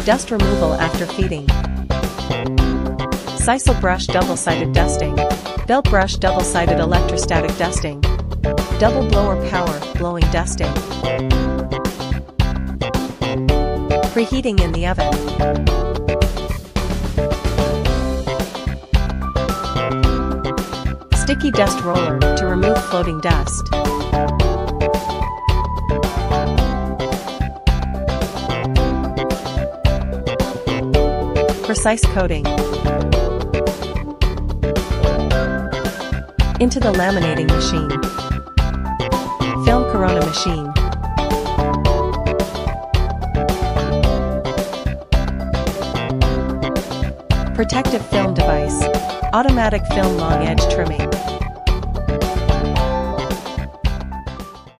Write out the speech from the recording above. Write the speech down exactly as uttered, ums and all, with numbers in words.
Dust removal after feeding. Sisal brush double-sided dusting. Belt brush double-sided electrostatic dusting. Double blower power blowing dusting. Preheating in the oven. Sticky dust roller to remove floating dust. Precise coating. Into the laminating machine. Film Corona machine. Protective film device. Automatic film long edge trimming.